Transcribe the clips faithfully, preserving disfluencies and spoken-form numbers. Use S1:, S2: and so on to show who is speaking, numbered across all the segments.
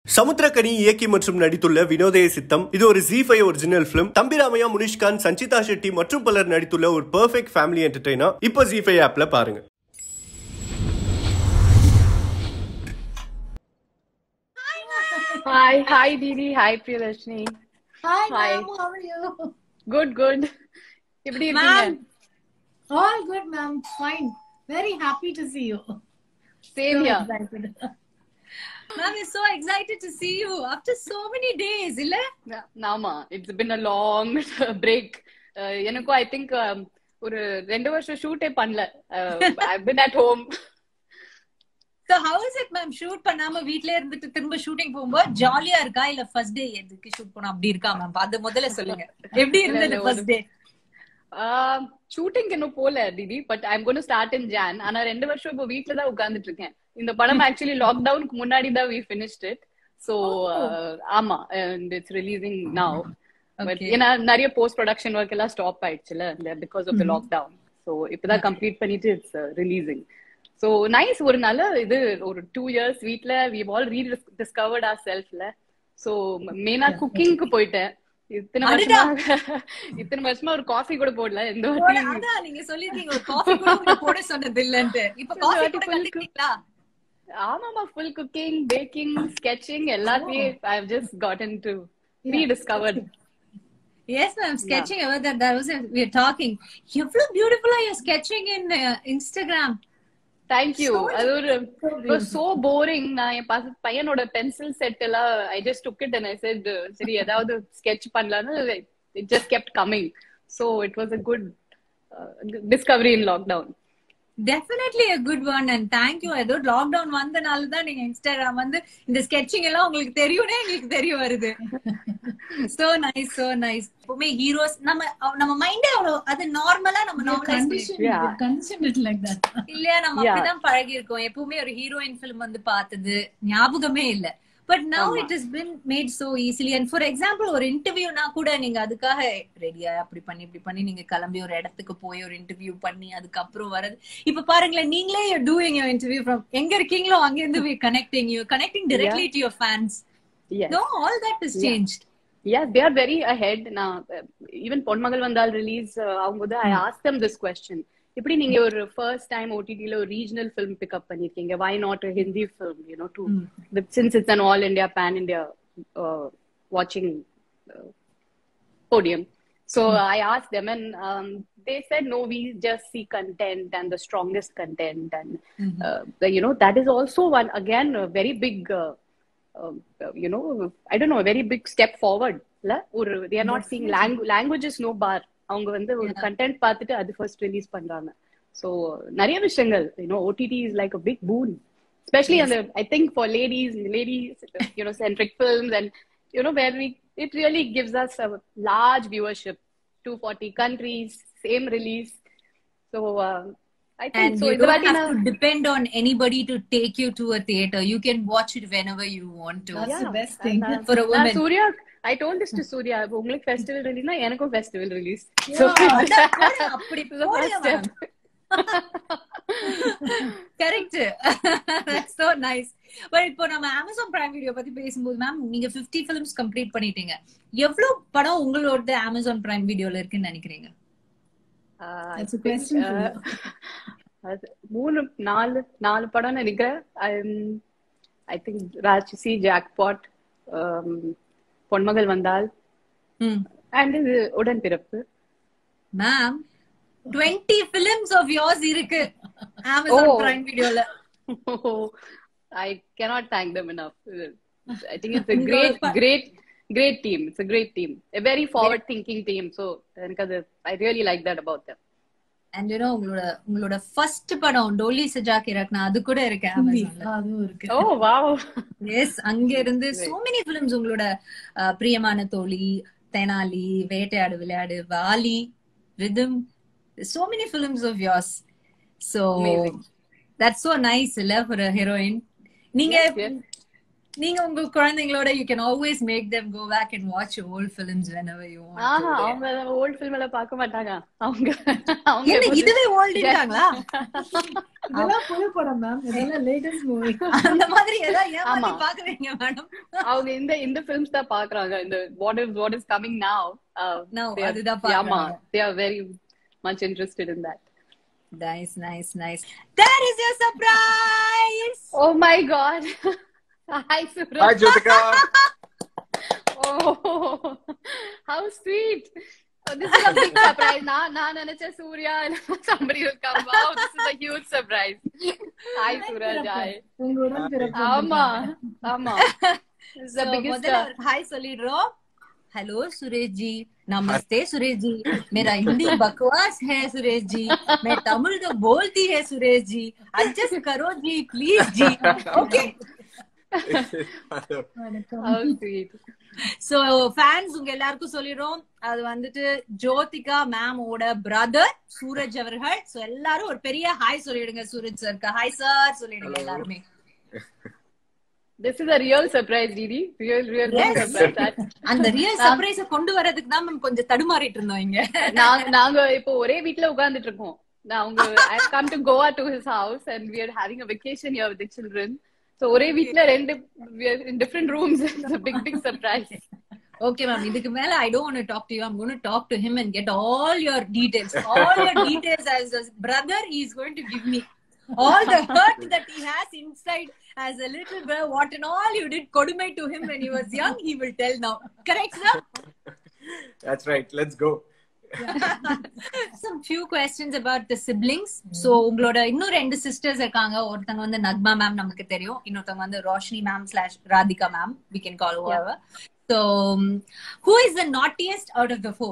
S1: சமுத்திரக்கனி இயக்கி மற்றும் நடித்துள்ள வினோதய சித்தம் இது ஒரு Zee five original film. Thambiramaiah, Munishkanth, Sanchita Shetty மற்றும் பலர் நடித்துள்ள ஒரு பெர்ஃபெக்ட் ஃபேமிலி என்டர்டெய்னர். இப்போ ஜீ ஃபைவ் ஆப்ல பாருங்க.
S2: Hi, hi Didi, hi Priyalashni.
S3: Hi, hi. Ma'am, how are you?
S2: Good, good. எப்படி இருக்கீங்க?
S3: All good, ma'am. Fine. Very happy to see you.
S2: Same here.
S4: Ma'am, we're so excited to see you after so many days, illa?
S2: Nama, it's been a long break. எனக்கு I think ஒரு ரெண்டு வருஷம் ஷூட்டே பண்ணல. I've been at home.
S4: So how is it, ma'am? Shoot பண்ணாம வீட்லயே இருந்துட்டு திரும்ப shooting போகும்போது ஜாலியா இருக்கா இல்ல ஃபர்ஸ்ட் டே எதுக்கு ஷூட் பண்ண அப்படி இருக்கா மேம்? அது முதல்ல சொல்லுங்க. எப்படி இருந்தது ஃபர்ஸ்ட் டே?
S2: ஷூட்டிங் இன்னும் போல டிடி, but I am going to start in June. ஆனா ரெண்டு வருஷம் இப்போ வீட்ல தான் உட்கார்ந்துட்டு இருக்கேன். இந்த படம் ஆக்சுவலி லாக்டவுனுக்கு முன்னாடி தான் we finished it. So ஆமா, and it's releasing now. But ஏன்னா நிறைய போஸ்ட் ப்ரொடக்ஷன் ஒர்க் எல்லாம் ஸ்டாப் ஆயிடுச்சுல because of the lockdown. So இப்பதான் கம்ப்ளீட் பண்ணிட்டு it's releasing. So nice. ஒரு நல்ல இது ஒரு டூ இயர்ஸ் வீட்ல we have all rediscovered ourselves ல. So மெயினா குக்கிங்க்கு போயிட்டேன். இத்தனை வருஷமா இத்தனை வருஷமா ஒரு காஃபி கூட போடல. இந்த வாட்டி
S4: அதான் நீங்க சொல்லிருக்கீங்க ஒரு காஃபி கூட போட சொன்னது இல்லன்ட்டு. இப்ப காஃபி கூட கத்துக்கிட்டீங்களா?
S2: ஆமாமா, full cooking, baking, sketching எல்லாத்தையும் I have just gotten to rediscovered.
S4: Yes, ma'am. Sketching about that. That was we are talking. You're beautiful. You're sketching in uh, Instagram.
S2: Thank you. அது ஒரு it was so boring. நான் என் பையனோட pencil set எல்லாம் I just took it and I said சரி ஏதாவது sketch பண்ணலாம்னு it just kept coming. So it was a good uh, discovery in lockdown.
S4: Definitely a good one, and thank you. ஏதோ lockdown வந்தனால தான் நீங்க Instagram வந்து இந்த ஸ்கெட்சிங் எல்லாம் உங்களுக்கு தெரியும்னே எங்களுக்கு தெரிய வருது. So nice, so nice. எப்பவுமே ஹீரோஸ் நம்ம நம்ம மைண்டே அவ்வளவு அது நார்மலா நம்ம நார்மலைஸ்
S3: Conditioned like that.
S4: இல்லையா? நம்ம அப்படிதான் பழகி இருக்கோம். எப்பவுமே ஒரு ஹீரோயின் ஃபிலிம் வந்து பார்த்தது ஞாபகமே இல்ல. But now it has been made so easily. And for example, ஒரு இன்டர்வியூனா கூட நீங்க அதுக்காக ரெடியா அப்படி பண்ணி இப்படி பண்ணி நீங்க கிளம்பி ஒரு இடத்துக்கு போய் ஒரு இன்டர்வியூ பண்ணி அதுக்கப்புறம் வரது. இப்ப பாருங்களேன், நீங்களே you're doing your interview from எங்க இருக்கீங்களோ அங்க இருந்து we connecting you connecting directly yeah. to your fans.
S2: Yes.
S4: No, all that has yeah. changed.
S2: Yes, they are very ahead now. Even பொன்மகள் வந்தால் ரிலீஸ் ஆகும்போது I asked them this question. இப்படி நீங்க ஒரு first time ஓடிடில ஒரு regional film pick up பண்ணிருக்கீங்க, why not a Hindi film, you know, to mm. since it's an all India pan India uh, watching uh, podium. So mm. I asked them and um, they said no, we just see content and the strongest content and mm-hmm. uh, the, you know, that is also one again a very big uh, uh, you know, I don't know, a very big step forward la, or they are not yes. seeing langu- languages no bar. அவங்க வந்து ஒரு content பார்த்துட்டு அது first release பண்றாங்க. So நிறைய விஷயங்கள் you know OTT is like a big boon, especially அந்த I think for ladies ladies you know centric films and you know where we it really gives us a large viewership, two forty countries, same release. So uh, I think
S4: and
S2: so
S4: you don't have to depend on anybody to take you to a theater. You can watch it whenever you want to.
S3: That's
S4: yeah.
S3: the best thing
S2: and, uh,
S4: for a woman.
S2: Surya, I told this to Surya, உங்களுக்கு festival ரிலீஸ்னா எனக்கும் festival release.
S4: So அப்படி போடுங்க. Correct. That's so nice. But இப்போ நம்ம Amazon Prime Video பத்தி பேசும்போது ma'am, நீங்க fifty films கம்ப்ளீட் பண்ணிட்டீங்க. எவ்வளவு படம் உங்களோட Amazon Prime Videoல இருக்குன்னு நினைக்கிறீங்க?
S3: That's a question for you.
S2: மூணு நாலு நாலு படம் நினைக்கிறேன். ஐ திங்க் ராட்சசி, ஜாக்பாட், பொன்மகள் வந்தால் அண்ட் இது உடன்பிறப்பு.
S4: Ma'am twenty films of yours இருக்கு Amazon oh. Prime Videoல.
S2: Oh, I cannot thank them enough. I think it's a great great great team. It's a great team, a very forward thinking team. So I really like that about them.
S4: And you know, உங்களோட உங்களோட first படம் Dolly Saja K Rakna அது கூட இருக்கு Amazonல.
S3: அதுவும் இருக்கு.
S2: Oh wow.
S4: Yes, அங்க இருந்து so many films உங்களோட பிரியமான தோழி, Tenali, Vettaiyaadu Vilaiyaadu, Vaali, Rhythm, so many films of yours. So amazing. That's so nice இல்ல for a heroine. நீங்க நீங்க உங்க குழந்தைங்களோட you can always make them go back and watch old films whenever you want.
S2: ஆஹா, அவங்க ஓல்ட் ஃபிலிம் எல்லாம் பார்க்க மாட்டாங்க. அவங்க அவங்க
S4: என்ன இதுவே ஓல்டுட்டாங்களா?
S3: இதெல்லாம் புது படம் மேம், இதெல்லாம் லேட்டஸ்ட் மூவி.
S4: அந்த மாதிரி ஏதாவது ஏமாத்தி பாக்குறீங்க மேடம்?
S2: அவங்க இந்த இந்த ஃபிலிம்ஸ் தான் பாக்குறாங்க. இந்த what is what is coming now.
S4: Now
S2: they are-
S4: அதுதான்
S2: yeah,
S4: பாக்குறாங்க.
S2: ma, they are very much interested in that.
S4: Nice, nice, nice. That is your surprise.
S2: Oh my god. Hi Suraj.
S5: Hi Jyotika.
S2: Oh, how sweet. Oh, this is a big surprise. Na na nanacha Surya and somebody will come. Wow, this is a huge surprise. Hi Suraj. Hi.
S3: உங்களுடன் பிறப்பு.
S2: ஆமா ஆமா. This is the
S4: So,
S2: biggest.
S4: முதல்ல ஒரு hi சொல்லிடுறோம். Hello Suresh ji, नमस्ते सुरेश जी, मेरा हिंदी बकवास है सुरेश जी, मैं तमिल तो बोलती है सुरेश जी, एडजस्ट करो जी प्लीज जी. ओके,
S3: வணக்கம்.
S2: How sweet.
S4: சோ ஃபேன்ஸ் உங்க எல்லாருக்கும் சொல்லிடுறோம், அது வந்துட்டு ஜோதிகா மேம் ஓட பிரதர் சூரஜ் அவர்கள். சோ எல்லாரும் ஒரு பெரிய ஹாய் சொல்லிடுங்க சூரஜ் சார்க்கு. ஹாய் சார் சொல்லிடுங்க எல்லாருமே.
S2: This is a real surprise, Didi. Real, real, real
S4: Yes.
S2: surprise. That
S4: அந்த ரியல் சர்ப்ரைஸ கொண்டு வரதுக்கு தான் மேம் கொஞ்சம் தடுமாறிட்டு இருந்தோம் இங்க.
S2: நாங்க நாங்க இப்போ ஒரே வீட்ல உட்கார்ந்துட்டு இருக்கோம். நான் அவங்க I have come to Goa to his house and we are having a vacation here with the children. So ஒரே வீட்ல ரெண்டு we are in different rooms. It's a big big surprise.
S4: Okay ma'am, இதுக்கு மேல I don't want to talk to you. I'm going to talk to him and get all your details. All your details as a brother he is going to give me. All the hurt that he has inside as a little boy, what and all you did Kodumai to him when he was young, he will tell now. Correct, sir?
S5: That's right. Let's go.
S4: Some few questions about the siblings. So உங்களோட இன்னும் ரெண்டு sisters இருக்காங்க. ஒருத்தங்க வந்து Nagma ma'am நமக்கு தெரியும், இன்னொருத்தங்க வந்து Roshini ma'am slash Radhika ma'am, we can call whoever. So um, who is the naughtiest out of the four?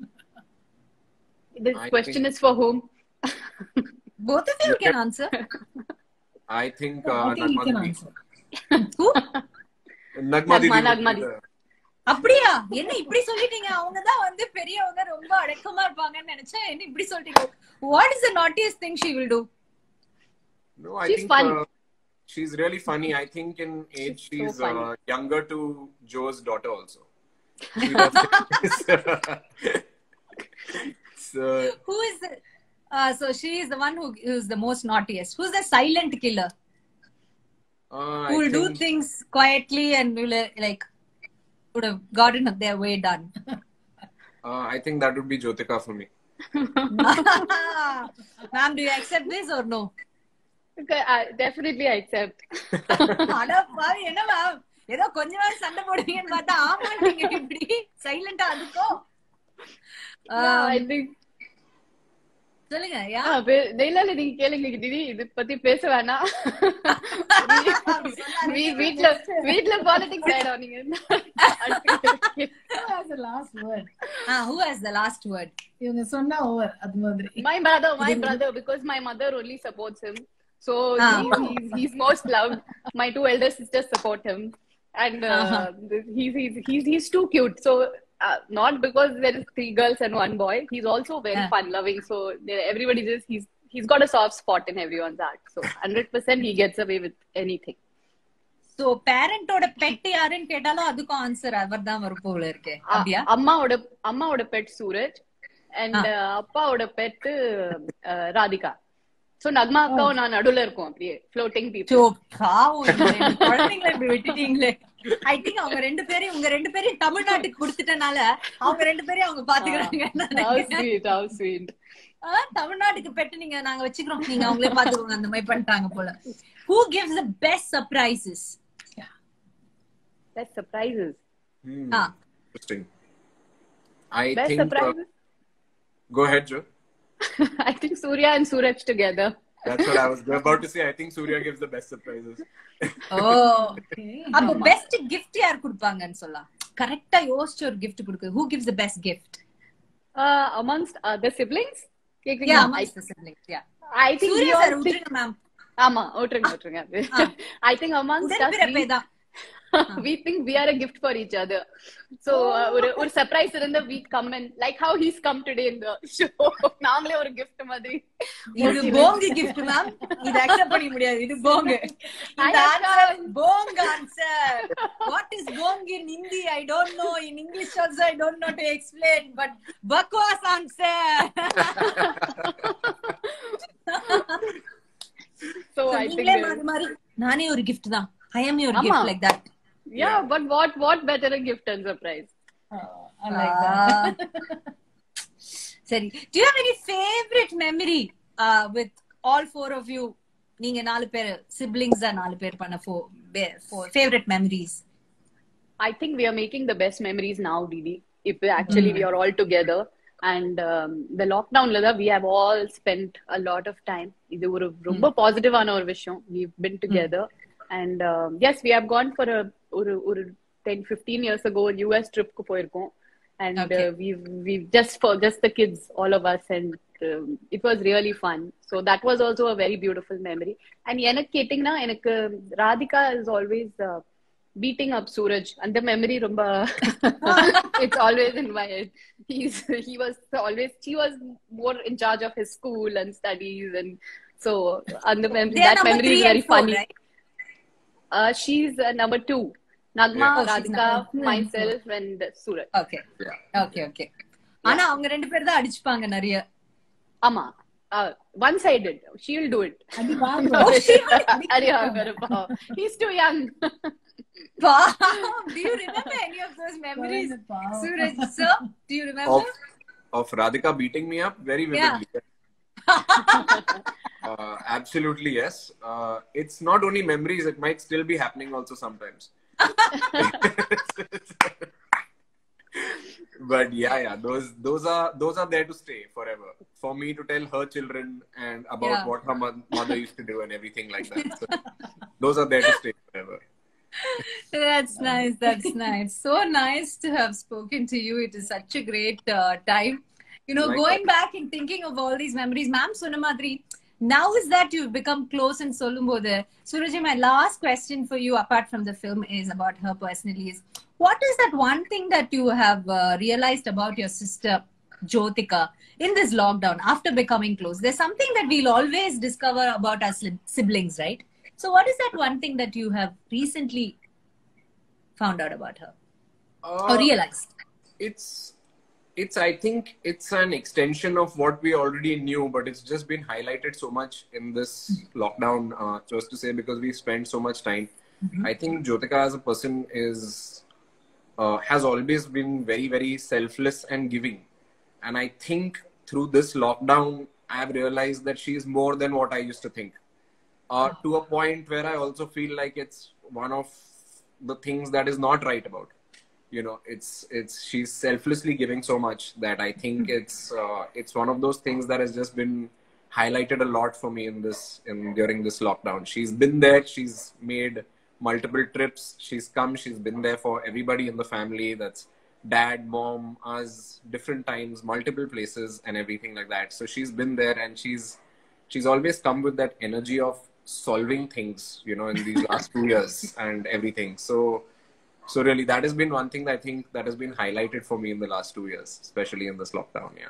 S2: This
S5: I
S2: question
S5: think-
S2: is for whom?
S4: Both of you can answer.
S5: I think uh,
S3: I think you can
S5: Nagma Didi.
S3: answer.
S4: Who?
S5: Nagma Didi.
S2: Nagma,
S5: would
S2: Nagma
S5: be
S2: Didi.
S5: the-
S4: அப்படியா? என்ன இப்படி சொல்லிட்டீங்க? அவங்க தான் வந்து பெரியவங்க, ரொம்ப அடக்கமா இருப்பாங்கன்னு நினைச்சேன். என்ன இப்படி சொல்லிட்டீங்க? What is the naughtiest thing she will do?
S5: No, I
S2: She's
S5: think
S2: fun.
S5: uh, she's really funny. I think in age
S2: She's
S5: she's
S2: so funny.
S5: uh, younger to Joe's daughter also. She does so,
S4: Who is the, uh, so she is the one who is the most naughtiest. Who's the silent killer?
S5: uh,
S4: Who
S5: I
S4: will do
S5: think,
S4: things quietly and will uh, like would have gotten their way done.
S5: uh, I think that would be Jyotika for me.
S4: Ma'am, do you accept this or no?
S2: Okay, I, definitely I accept.
S4: அட பாவி, என்ன ma'am ஏதோ கொஞ்ச நேரம் சண்டை போடுவீங்கன்னு பார்த்தா ஆமா நீங்க இப்படி சைலண்டா அதுக்கோ.
S2: Yeah, I think
S4: சொல்லுங்க யா.
S2: ஆ, வே- இல்ல இல்ல நீங்க கேளுங்க Didi, இது பத்தி பேச வேணாம். வீ- வீட்ல வீட்ல பாலிடிக்ஸ் ஆயிடும் நீங்க.
S3: Who has the last word?
S4: Ah, who has the last word?
S3: இவங்க சொன்னா ஓவர் அது மாதிரி.
S2: My brother, my brother, because my mother only supports him. So
S4: Ah.
S2: he's, he's, he's most loved. My two elder sisters support him. And uh,
S4: Uh-huh.
S2: he's, he's, he's, he's too cute. So uh, not because there is three girls and one boy. He's also very
S4: Ah.
S2: fun loving. So there- everybody just, he's, he's got a soft spot in everyone's heart. So one hundred percent he gets away with anything.
S4: So பேரண்டோட pet யாருன்னு கேட்டாலும் அதுக்கும் answer அவர் தான் வரும் போல இருக்கு.
S2: அ-
S4: அப்படியா?
S2: அம்மாவோட அம்மாவோட பெட் சூரஜ் அண்ட் அப்பாவோட பெட் ராதிகா. சோ நக்மா அக்காவும் நான் நடுவுல இருக்கோம், அப்படியே ஃப்ளோட்டிங்
S4: சோ
S2: பீப்புள்.
S4: பாவம் இந்த ரெண்டு குழந்தைங்களை இப்படி விட்டுட்டீங்களே. ஐ திங்க் அவங்க ரெண்டு பேரும் உங்க ரெண்டு பேரையும் தமிழ்நாட்டுக்கு கொடுத்துட்டனால அவங்க ரெண்டு பேரையும் அவங்க பாத்துக்கிறாங்க.
S2: How sweet, how sweet.
S4: தமிழ்நாட்டுக்கு பெட்டு நீங்க நாங்க வச்சுக்கிறோம், நீங்க அவங்களே பாத்துக்கோங்க அந்த மாதிரி பண்ணிட்டாங்க போல. Who gives the best surprises?
S2: Best surprises.
S5: Hmm.
S4: Ah.
S5: Interesting. I
S2: Best
S5: think. Uh,
S2: surprises.
S5: go ahead, Joe.
S2: I think Surya and Suraj together.
S5: That's what I was about to say. I think Surya gives the best surprises.
S4: ஓ, அப்ப best gift யார் கொடுப்பாங்கன்னு சொல்லலாம். கரெக்டா யோசிச்சு ஒரு gift கொடுக்கு. Who gives the best gift?
S2: Uh, amongst other siblings?
S4: Yeah,
S2: கேக்குறீங்களா?
S4: amongst the siblings. Yeah.
S2: I think we
S4: Surya
S2: all
S4: sir
S2: think.
S4: விட்டுருங்க மேம்.
S2: ஆமா, ஓட்டுருங்க ஓட்டுருங்க. I think amongst us
S4: உடன்பிறப்பே
S2: we,
S4: தான்.
S2: we think we are a gift for each other. So uh, ஒரு ஒரு surprise இருந்த we come and like how he's come today in the show. நாமளே ஒரு gift மாதிரி.
S4: இது போங்க gift மேம். இது அக்செப்ட் பண்ண முடியாது. இது போங்க. இந்த answer bong answer. What is bong in Hindi? I don't know. In English also I don't know to explain. But bakwas answer.
S2: So,
S4: so
S2: I think
S4: mari naane oru gift da. I am your Amma. gift like that.
S2: Yeah, yeah, but what what better a gift and surprise?
S4: Oh, I like uh, that. Sorry. Do you have any favorite memory uh, with all four of you? நீங்க நாலு பேர் siblings தான் நாலு பேர் பண்ண four, four favorite memories.
S2: I think we are making the best memories now, Didi. If we actually mm. we are all together. And um, the lockdown la we have all spent a lot of time. Idu oru romba positive ana or vishayam. We've been together mm. and um, yes, we have gone for a oru oru ten fifteen years ago a U S trip ku poirkom, and okay. uh, we've we've just for just the kids, all of us, and um, it was really fun. So that was also a very beautiful memory. And enak kettingna enak Radhika is always uh, beating up Suraj, and the memory rumba it's always in my head. He's he was always she was more in charge of his school and studies, and so and the mem- that memory is very four, funny. Right? Uh, she's uh, number two. Nagma, yeah. oh, Radhika, myself, and Suraj.
S4: Okay, yeah. okay, okay. Ana avanga rendu per da adichpaanga nariya.
S2: Ama. Uh, one-sided. She'll do it.
S4: Oh, she
S2: will. He's too young.
S4: Wow. Do you remember any of those memories, Suraj sir? Do you remember?
S5: Of, of Radhika beating me up? Very vividly. Yeah. uh, absolutely, yes. Uh, it's not only memories, it might still be happening also sometimes. But yeah, yeah, those those are those are there to stay forever. For me to tell her children and about yeah. what her mo- mother used to do and everything like that. So, those are there to stay forever.
S4: That's nice. That's nice. So nice to have spoken to you. It is such a great uh, time. You know, like going that. back and thinking of all these memories, Ma'am Sunamadri, now is that you've become close in Solumbode. Suraj, my last question for you, apart from the film, is about her personally. Is what is that one thing that you have uh, realized about your sister Jyotika in this lockdown after becoming close? There's something that we'll always discover about our siblings, right? So what is that one thing that you have recently found out about her uh, or realized?
S5: It's, it's, I think it's an extension of what we already knew, but it's just been highlighted so much in this lockdown, uh, just to say, because we spent so much time. Mm-hmm. I think Jyotika as a person is, uh, has always been very, very selfless and giving. And I think through this lockdown, I have realized that she is more than what I used to think. Uh, to a point where I also feel like it's one of the things that is not right about. You know, it's it's she's selflessly giving so much that I think it's uh, it's one of those things that has just been highlighted a lot for me in this in during this lockdown. She's been there. She's made multiple trips. She's come. She's been there for everybody in the family. That's dad, mom, us, different times, multiple places, and everything like that. So she's been there, and she's she's always come with that energy of solving things, you know, in these last two years and everything. So, so really, that has been one thing that I think that has been highlighted for me in the last two years, especially in this lockdown. Yeah.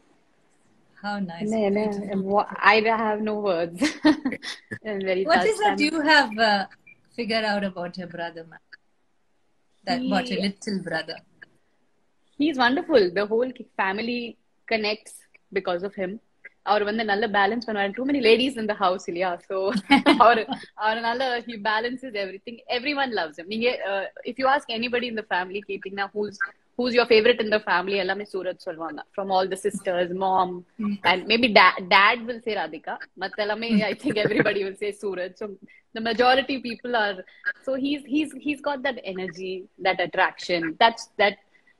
S4: How nice!
S2: No, no, I have no words. Very
S4: what is that you have uh, figured out about your brother, ma'am? That he, about your little brother.
S2: He's wonderful. The whole family connects because of him. அவர் வந்து நல்ல balance பண்ணுவாரு. Too many ladies in the house இல்லையா, so அவர் அவர் நல்ல he balances everything. Everyone loves him. நீங்க uh, if you ask anybody in the family கேட்டீங்கன்னா who's who's your favorite in the family, எல்லாமே சூரஜ் சொல்லுவாங்க. From all the sisters, mom, and maybe dad, dad will say Radhika. மத்த எல்லாமே I think everybody will say Suraj. So the majority people are, so he's he's he's got that energy, that attraction. That's that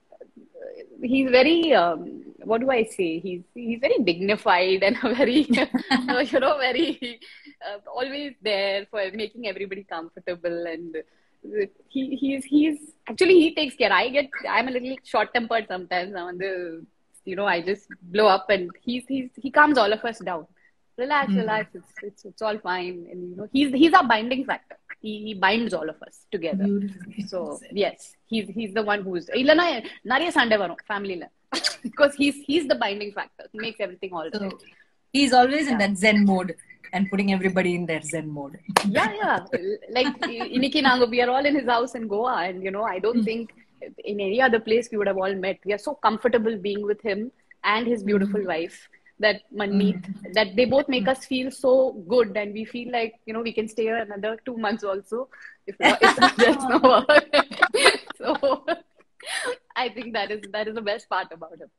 S2: he's very um, what do I say? He's he's very dignified and very you know very uh, always there for making everybody comfortable, and he he's he's actually he takes care. I get I'm a little short tempered sometimes. I'm on the you know I just blow up, and he's he's he calms all of us down. Relax, mm-hmm. relax. It's, it's it's all fine, and you know he's he's our binding factor. he, he binds all of us together.
S3: Beautifully
S2: So
S3: said.
S2: yes, he's he's the one who's illana nariya sande varum family la because he's he's the binding factor. He makes everything all
S4: So
S2: right.
S4: he's always in that Zen mode and putting everybody in their Zen mode.
S2: Yeah, yeah. Like iniki naanga we are all in his house in Goa, and you know I don't think in any other place we would have all met. We are so comfortable being with him and his beautiful wife, that Manmeet, that they both make us feel so good, and we feel like, you know, we can stay here another two months also if if there's no work. So I think that is that is the best part about him.